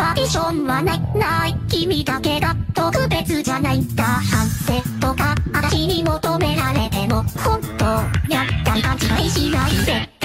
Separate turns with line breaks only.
パーティションはない君だけが特別じゃないんだ。反省とか私に求められても本当にあったり勘違いしないで。